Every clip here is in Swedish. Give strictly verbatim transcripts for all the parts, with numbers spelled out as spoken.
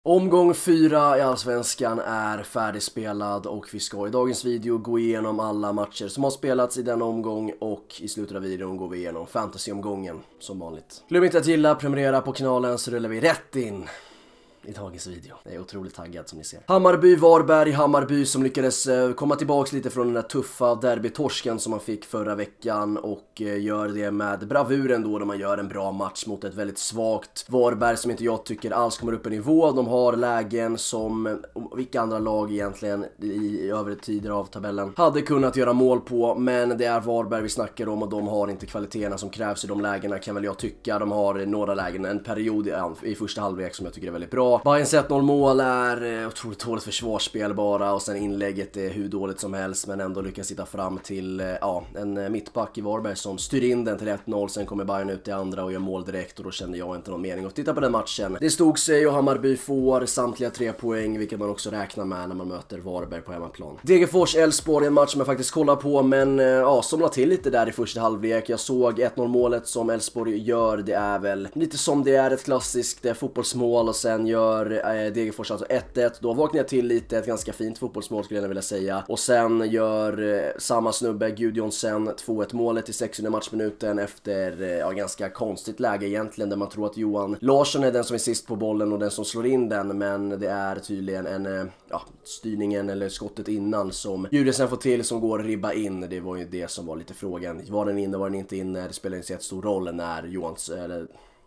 Omgång fyra i Allsvenskan är färdigspelad och vi ska i dagens video gå igenom alla matcher som har spelats i den omgång och i slutet av videon går vi igenom fantasyomgången som vanligt. Glöm inte att gilla, prenumerera på kanalen så rullar vi rätt in i dagens video. Jag är otroligt taggad som ni ser. Hammarby, Varberg, Hammarby som lyckades komma tillbaks lite från den där tuffa derbytorsken som man fick förra veckan och gör det med bravuren då, då man gör en bra match mot ett väldigt svagt Varberg som inte jag tycker alls kommer upp i nivå. De har lägen som vilka andra lag egentligen i övre tider av tabellen hade kunnat göra mål på, men det är Varberg vi snackar om och de har inte kvaliteterna som krävs i de lägena kan väl jag tycka. De har några lägen, en period i första halvlek som jag tycker är väldigt bra. Bayerns ett noll mål är otroligt dåligt försvarsspel bara och sen inlägget är hur dåligt som helst men ändå lyckas sitta fram till ja, en mittback i Varberg som styr in den till ett noll. Sen kommer Bayern ut i andra och gör mål direkt och då kände jag inte någon mening att titta på den matchen. Det stod sig och Hammarby får samtliga tre poäng vilket man också räknar med när man möter Varberg på hemmaplan. Degerfors Elfsborg, en match som jag faktiskt kollar på men ja, somnar till lite där i första halvlek. Jag såg ett noll målet som Elfsborg gör, det är väl lite som det är ett klassiskt fotbollsmål och sen gör Degerfors alltså ett ett. Då vaknar jag till lite, ett ganska fint fotbollsmål skulle jag vilja säga. Och sen gör eh, samma snubbe Gudjonsen två ett målet i sextionde matchminuten efter eh, ja, ganska konstigt läge egentligen där man tror att Johan Larsson är den som är sist på bollen och den som slår in den, men det är tydligen en eh, ja, styrningen eller skottet innan som Gudjonsen får till som går ribba in. Det var ju det som var lite frågan. Var den inne, var den inte inne? Det spelar inte så stor roll när Johans eller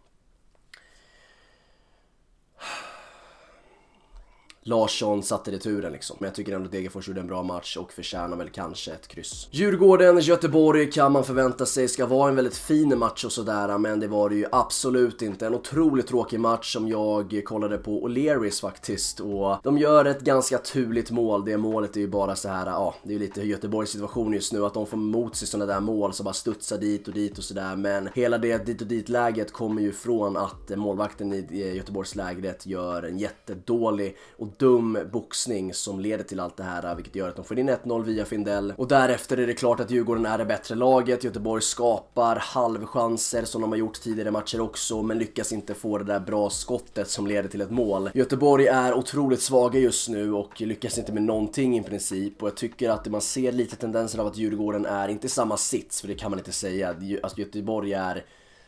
Larsson satte returen liksom. Men jag tycker ändå att Degerfors gjorde en bra match och förtjänar väl kanske ett kryss. Djurgården, Göteborg kan man förvänta sig ska vara en väldigt fin match och sådär, men det var det ju absolut inte. En otroligt tråkig match som jag kollade på O'Learys faktiskt och de gör ett ganska turligt mål. Det målet är ju bara så här, ja, det är ju lite Göteborgs situation just nu att de får mot sig sådana där mål som bara studsar dit och dit och sådär, men hela det dit och dit läget kommer ju från att målvakten i Göteborgs lägret gör en jättedålig och dum boxning som leder till allt det här, vilket gör att de får in ett noll via Findell och därefter är det klart att Djurgården är det bättre laget. Göteborg skapar halvchanser som de har gjort tidigare matcher också men lyckas inte få det där bra skottet som leder till ett mål. Göteborg är otroligt svaga just nu och lyckas inte med någonting i princip och jag tycker att man ser lite tendenser av att Djurgården är inte samma sits, för det kan man inte säga. Alltså Göteborg är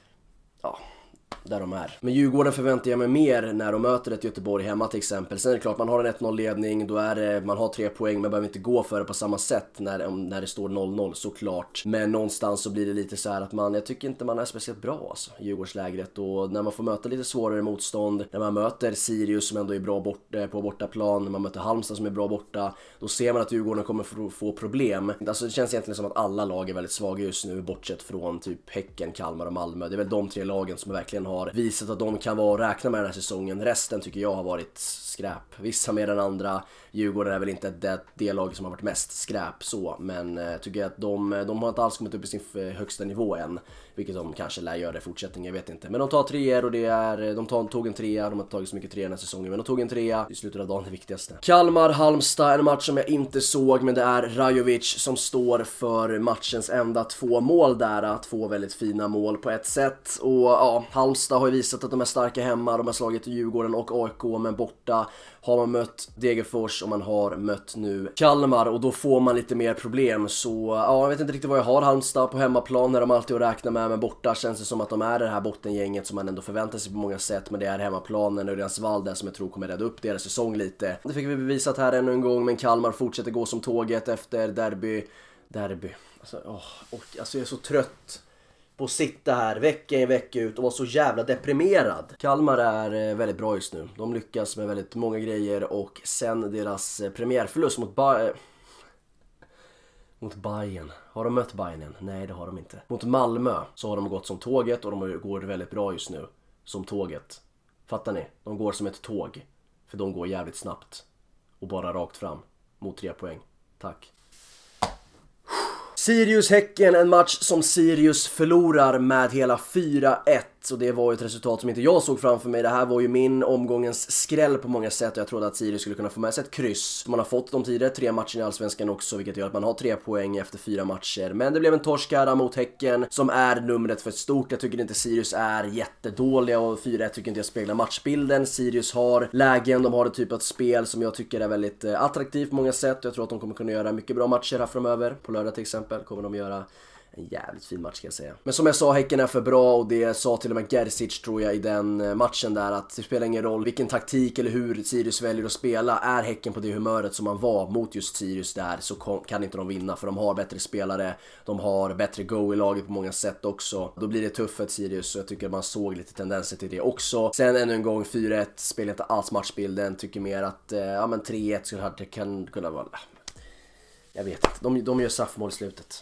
ja där de är. Men Djurgården förväntar jag mig mer när de möter ett Göteborg hemma till exempel. Sen är det klart, man har en ett noll ledning, då är det, man har tre poäng, men behöver inte gå för det på samma sätt när, när det står noll noll såklart. Men någonstans så blir det lite så här att man, jag tycker inte man är speciellt bra alltså, i Djurgårdslägret. Och när man får möta lite svårare motstånd, när man möter Sirius som ändå är bra bort, på bortaplan, när man möter Halmstad som är bra borta, då ser man att Djurgården kommer få, få problem. Alltså det känns egentligen som att alla lag är väldigt svaga just nu, bortsett från typ Häcken, Kalmar och Malmö. Det är väl de tre lagen som verkligen har visat att de kan vara och räkna med den här säsongen. Resten tycker jag har varit skräp. Vissa mer än andra. Djurgården är väl inte det, det lag som har varit mest skräp så, men jag eh, tycker att de, de har inte alls kommit upp i sin högsta nivå än, vilket de kanske lär göra i fortsättningen, jag vet inte. Men de tar treor och det är, de tar, tog en trea, de har tagit så mycket tre den här säsongen, men de tog en trea i slutet av dagen, det viktigaste. Kalmar, Halmstad, en match som jag inte såg, men det är Rajovic som står för matchens enda två mål där, två väldigt fina mål på ett sätt. Och ja, Halmstad har ju visat att de är starka hemma, de har slagit Djurgården och A I K, men borta har man mött Degerfors och man har mött nu Kalmar och då får man lite mer problem. Så ja, jag vet inte riktigt vad jag har Halmstad på hemmaplan när de alltid att räkna med, men borta känns det som att de är det här bottengänget som man ändå förväntar sig på många sätt, men det är hemmaplanen och deras val där som jag tror kommer rädda upp deras säsong lite. Det fick vi bevisat här ännu en gång, men Kalmar fortsätter gå som tåget efter derby. Derby. Alltså, åh, och, alltså jag är så trött på att sitta här vecka in vecka ut och vara så jävla deprimerad. Kalmar är väldigt bra just nu. De lyckas med väldigt många grejer och sen deras premiärförlust mot ba- mot Bayern. Har de mött Bayern än? Nej, det har de inte. Mot Malmö så har de gått som tåget och de går väldigt bra just nu. Som tåget. Fattar ni? De går som ett tåg. För de går jävligt snabbt. Och bara rakt fram. Mot tre poäng. Tack. Sirius-Häcken, en match som Sirius förlorar med hela fyra ett. ett och det var ju ett resultat som inte jag såg framför mig. Det här var ju min omgångens skräll på många sätt och jag trodde att Sirius skulle kunna få med sig ett kryss. Man har fått de tidigare tre matcherna i Allsvenskan också, vilket gör att man har tre poäng efter fyra matcher. Men det blev en torsk här mot Häcken som är numret för stort. Jag tycker inte Sirius är jättedåliga och fyra ett tycker inte jag speglar matchbilden. Sirius har lägen, de har ett typ av spel som jag tycker är väldigt eh, attraktivt på många sätt. Jag tror att de kommer kunna göra mycket bra matcher här framöver. På lördag till exempel kommer de göra en jävligt fin match kan jag säga. Men som jag sa, Häcken är för bra och det sa till och med Gerzic tror jag i den matchen där att det spelar ingen roll vilken taktik eller hur Sirius väljer att spela. Är Häcken på det humöret som man var mot just Sirius där så kan inte de vinna för de har bättre spelare. De har bättre go i laget på många sätt också. Då blir det tufft för Sirius så jag tycker man såg lite tendenser till det också. Sen ännu en gång fyra ett spelar inte alls matchbilden. Tycker mer att eh, ja, men tre ett så det kan kunna vara... Jag vet inte, de, de gör straffmål i slutet.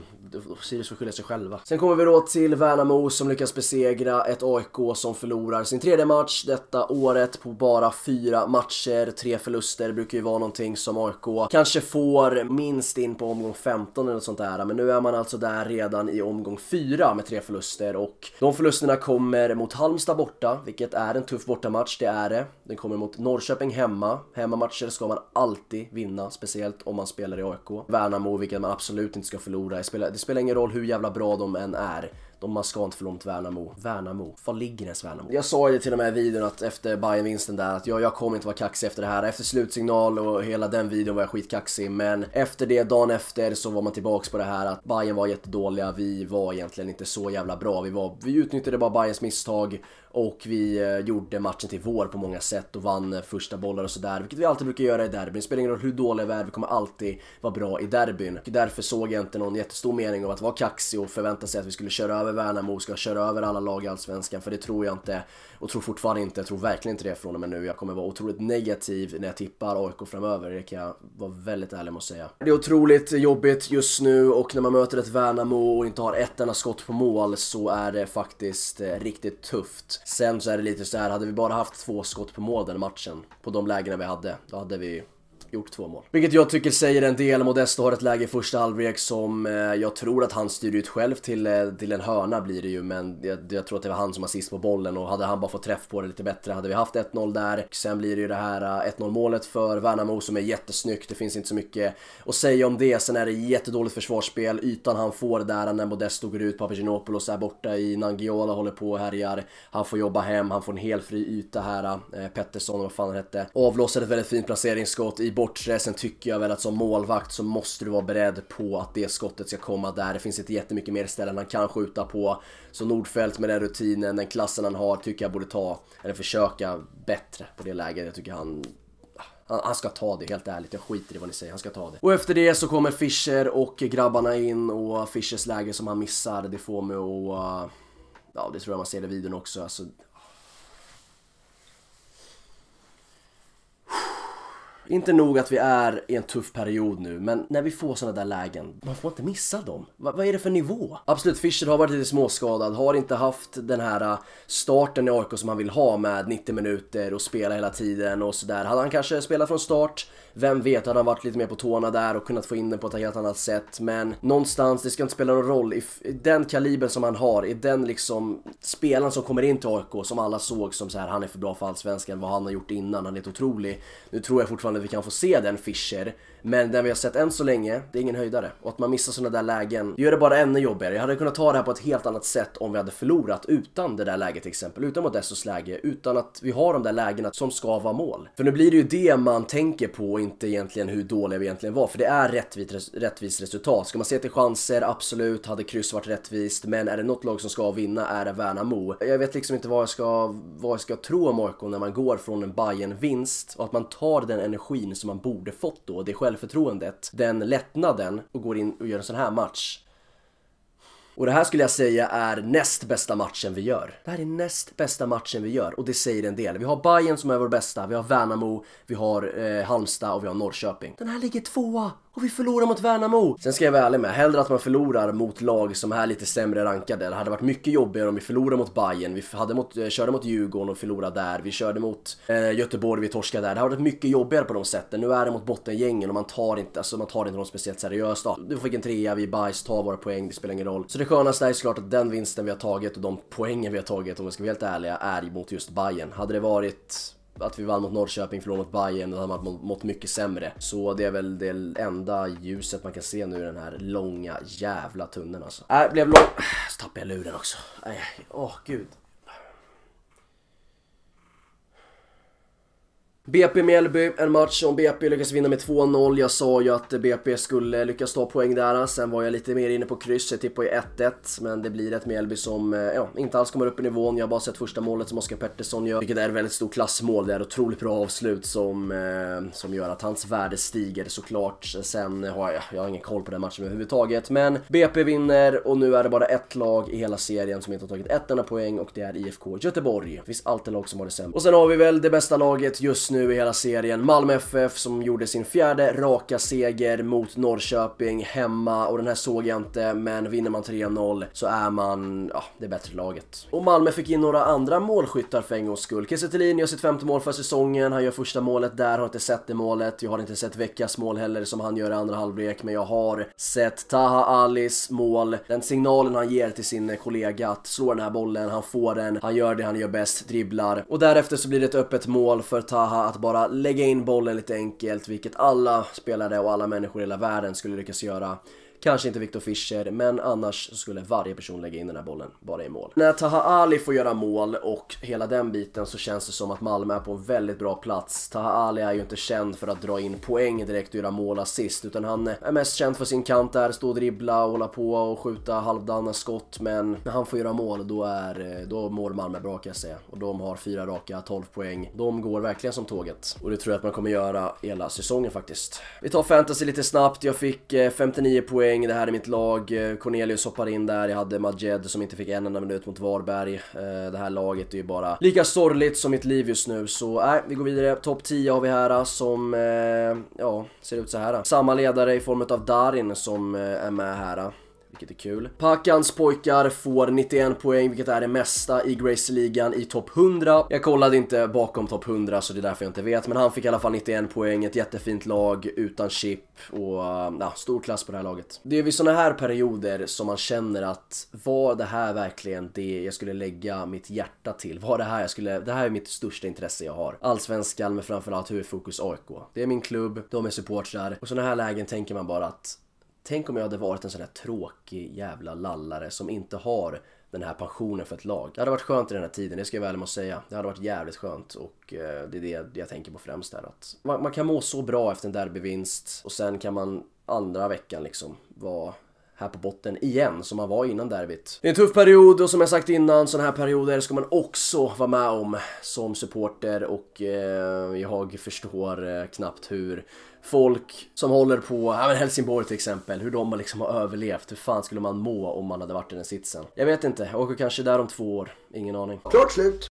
Sirius får skylla sig själva. Sen kommer vi då till Värnamo som lyckas besegra ett A I K som förlorar sin tredje match detta året på bara fyra matcher. Tre förluster brukar ju vara någonting som A I K kanske får minst in på omgång femton eller något sånt där. Men nu är man alltså där redan i omgång fyra med tre förluster. Och de förlusterna kommer mot Halmstad borta, vilket är en tuff bortamatch, det är det. Den kommer mot Norrköping hemma. Hemmamatcher ska man alltid vinna, speciellt om man spelar i A I K. Värnamo, vilket man absolut inte ska förlora. Det spelar, det spelar ingen roll hur jävla bra de än är. De man ska inte förlora mot Värnamo. Värnamo. Var ligger ens Värnamo? Jag sa ju till och med i videon att efter Bayern-vinsten där att jag, jag kommer inte vara kaxig efter det här. Efter slutsignal och hela den videon var jag skitkaxig. Men efter det, dagen efter, så var man tillbaks på det här att Bayern var jättedåliga. Vi var egentligen inte så jävla bra. Vi, var, vi utnyttjade bara Bayerns misstag. Och vi eh, gjorde matchen till vår på många sätt och vann eh, första bollar och sådär. Vilket vi alltid brukar göra i derbyn. Det spelar ingen roll hur dåliga vi är, vi kommer alltid vara bra i derbyn. Och därför såg jag inte någon jättestor mening av att vara kaxig och förvänta sig att vi skulle köra över Värnamo, ska köra över alla lag i Allsvenskan. För det tror jag inte och tror fortfarande inte. Jag tror verkligen inte det från och med nu. Jag kommer vara otroligt negativ när jag tippar A I K framöver. Det kan jag vara väldigt ärlig med att säga. Det är otroligt jobbigt just nu och när man möter ett Värnamo och inte har ett enda skott på mål så är det faktiskt eh, riktigt tufft. Sen så är det lite så här, hade vi bara haft två skott på mål den matchen, på de lägena vi hade, då hade vi gjort två mål. Vilket jag tycker säger en del. Modesto har ett läge i första halvlek som eh, jag tror att han styr ut själv till, eh, till en hörna blir det ju, men jag, jag tror att det var han som assist på bollen och hade han bara fått träff på det lite bättre hade vi haft ett noll där. Sen blir det ju det här ett noll målet för Värnamo som är jättesnyggt. Det finns inte så mycket att säga om det. Sen är det jättedåligt försvarsspel. Ytan han får där när Modesto går ut, Papagenopoulos är borta i Nangiola, håller på och härjar. Han får jobba hem, han får en helt fri yta här. eh, Pettersson, vad fan han hette, avlossade ett väldigt fint placeringsskott i bortre. Sen tycker jag väl att som målvakt så måste du vara beredd på att det skottet ska komma där. Det finns inte jättemycket mer ställen han kan skjuta på. Så Nordfeldt med den rutinen, den klassen han har, tycker jag borde ta eller försöka bättre på det läget. Jag tycker han... Han, han ska ta det, helt ärligt. Jag skiter i vad ni säger, han ska ta det. Och efter det så kommer Fischer och grabbarna in och Fischers läge som han missar, det får mig att... Ja, det tror jag man ser i videon också. Alltså... Inte nog att vi är i en tuff period nu, men när vi får såna där lägen, man får inte missa dem. Va vad är det för nivå? Absolut, Fischer har varit lite småskadad, har inte haft den här starten i A I K som han vill ha med nittio minuter och spela hela tiden och sådär. Hade han kanske spelat från start, vem vet, hade han varit lite mer på tårna där och kunnat få in den på ett helt annat sätt. Men någonstans, det ska inte spela någon roll i, i den kalibern som han har, i den liksom spelaren som kommer in till A I K som alla såg som så här, han är för bra för Allsvenskan, vad han har gjort innan, han är helt otrolig. Nu tror jag fortfarande vi kan få se den Fischer, men den vi har sett än så länge, det är ingen höjdare. Och att man missar sådana där lägen gör det bara ännu jobbigare. Jag hade kunnat ta det här på ett helt annat sätt om vi hade förlorat utan det där läget till exempel, utan Modestos läge, utan att vi har de där lägena som ska vara mål. För nu blir det ju det man tänker på, inte egentligen hur dåliga vi egentligen var, för det är rättvist, rättvist resultat. Ska man se till chanser, absolut, hade kryss varit rättvist, men är det något lag som ska vinna är det Värnamo. Jag vet liksom inte vad jag ska, vad jag ska tro om A I K när man går från en Bayern-vinst och att man tar den energin som man borde fått då, det självförtroendet, den lättnaden och går in och gör en sån här match. Och det här skulle jag säga är näst bästa matchen vi gör. Det här är näst bästa matchen vi gör och det säger en del. Vi har Bayern som är vår bästa, vi har Värnamo, vi har eh, Halmstad och vi har Norrköping. Den här ligger tvåa och vi förlorar mot Värnamo. Sen ska jag vara ärlig med, hellre att man förlorar mot lag som är lite sämre rankade. Det hade varit mycket jobbigare om vi förlorar mot Bayern. Vi hade mot, körde mot Djurgården och förlorade där. Vi körde mot eh, Göteborg, vi torskade där. Det hade varit mycket jobbigare på de sätten. Nu är det mot bottengängen och man tar inte, alltså man tar inte något speciellt seriöst. Då. Du fick en trea, vi bajs, tar våra poäng, det spelar ingen roll. Så det skönaste är såklart att den vinsten vi har tagit och de poängen vi har tagit, om vi ska vara helt ärliga, är mot just Bayern. Hade det varit att vi vann mot Norrköping, förlorade mot Bayern, då hade man mått mycket sämre. Så det är väl det enda ljuset man kan se nu i den här långa jävla tunneln alltså. Äh, blev lång. Så tappade jag luren också. Äh, åh gud. B P Mjällby, en match som B P lyckas vinna med två noll. Jag sa ju att B P skulle lyckas ta poäng där. Sen var jag lite mer inne på kryss, jag tippade ju ett ett. Men det blir ett Mjällby som ja, inte alls kommer upp i nivån. Jag har bara sett första målet som Oskar Pettersson gör, vilket är ett väldigt stort klassmål. Det är ett otroligt bra avslut som, eh, som gör att hans värde stiger såklart. Sen har jag, jag har ingen koll på den matchen överhuvudtaget. Men B P vinner och nu är det bara ett lag i hela serien som inte har tagit ett enda poäng, och det är I F K Göteborg. Det finns alltid lag som har det sämre. Och sen har vi väl det bästa laget just nu nu i hela serien, Malmö F F, som gjorde sin fjärde raka seger mot Norrköping hemma, och den här såg jag inte, men vinner man tre noll så är man ja, det bättre laget. Och Malmö fick in några andra målskyttar för en gångs skull. Kiese Thelin gör sitt femte mål för säsongen, han gör första målet där, har inte sett det målet. Jag har inte sett Veckas mål heller som han gör i andra halvlek, men jag har sett Taha Alis mål. Den signalen han ger till sin kollega att slå den här bollen, han får den, han gör det han gör bäst, dribblar. Och därefter så blir det ett öppet mål för Taha att bara lägga in bollen lite enkelt, vilket alla spelare och alla människor i hela världen skulle lyckas göra. Kanske inte Viktor Fischer, men annars så skulle varje person lägga in den här bollen bara i mål. När Taha Ali får göra mål och hela den biten, så känns det som att Malmö är på en väldigt bra plats. Taha Ali är ju inte känd för att dra in poäng direkt och göra mål assist, utan han är mest känd för sin kant där, stå och dribbla och hålla på och skjuta halvdana skott. Men när han får göra mål, då, är, då mår Malmö bra, kan jag säga. Och de har fyra raka, tolv poäng. De går verkligen som tåget. Och det tror jag att man kommer göra hela säsongen faktiskt. Vi tar fantasy lite snabbt. Jag fick femtionio poäng. Det här är mitt lag. Cornelius hoppar in där. Jag hade Majed som inte fick en enda minut mot Varberg. Det här laget är ju bara lika sorgligt som mitt liv just nu. Så nej, vi går vidare. Topp tio har vi här som ja, ser ut så här. Samma ledare i form av Darin som är med här, vilket är kul. Packans pojkar får nittioen poäng, vilket är det mesta i Gracie-ligan i topp hundra. Jag kollade inte bakom topp hundra, så det är därför jag inte vet. Men han fick i alla fall nittioen poäng, ett jättefint lag utan chip och ja, stor klass på det här laget. Det är vid såna här perioder som man känner att var det här verkligen det jag skulle lägga mitt hjärta till? Var det här jag skulle, det här är mitt största intresse jag har. Allsvenskan med framförallt huvudfokus A I K. Det är min klubb, de är supportrar. Och såna här lägen tänker man bara att tänk om jag hade varit en sån här tråkig jävla lallare som inte har den här passionen för ett lag. Det hade varit skönt i den här tiden, det ska jag väl måste säga. Det hade varit jävligt skönt, och eh, det är det jag tänker på främst där. Att man, man kan må så bra efter en derbyvinst, och sen kan man andra veckan liksom vara här på botten igen som man var innan derbyt. Det är en tuff period, och som jag sagt innan, sådana här perioder ska man också vara med om som supporter, och eh, jag förstår eh, knappt hur folk som håller på, ja men Helsingborg till exempel, hur de liksom har överlevt. Hur fan skulle man må om man hade varit i den sitsen? Jag vet inte, jag åker kanske där om två år, ingen aning. Klart slut!